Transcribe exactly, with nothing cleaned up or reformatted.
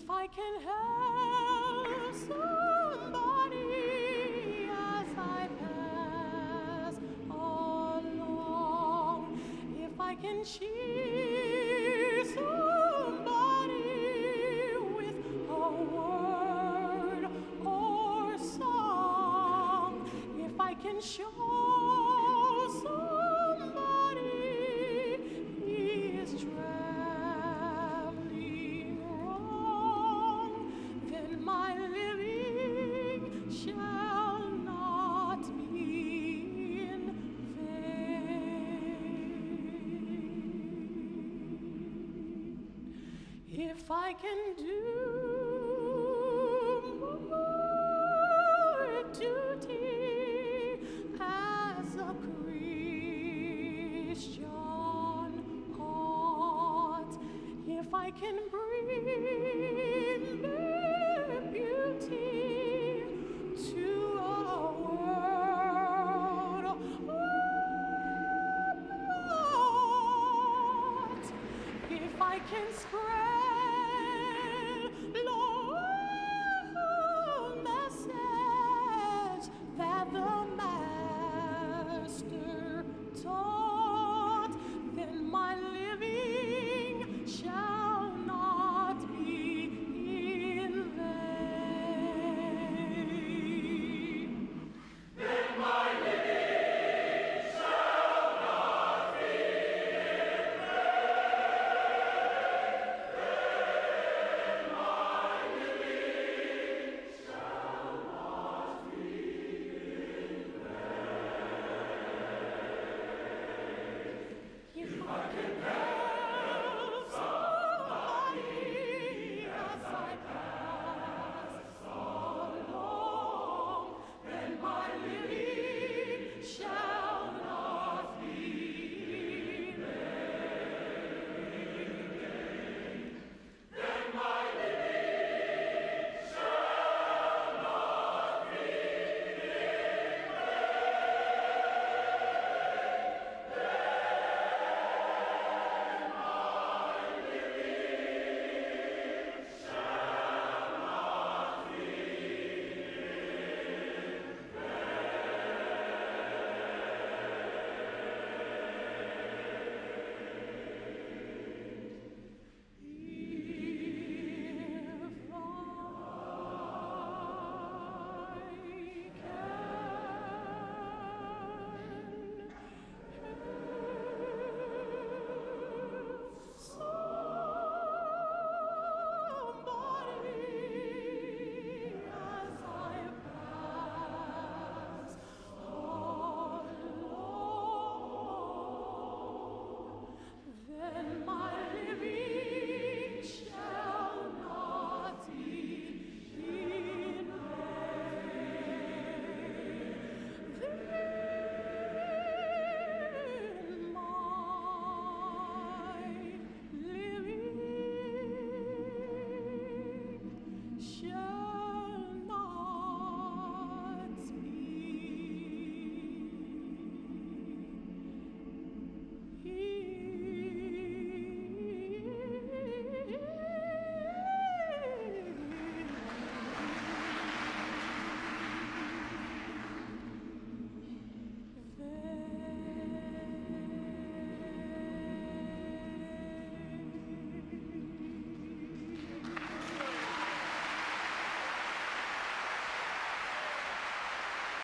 If I can help somebody as I pass along, if I can cheer somebody with a word or song, if I can show somebody he is traveling wrong, then my living shall not be in vain. If I can do more duty as a Christian ought, if I can bring their beauty to a world apart, if I can spread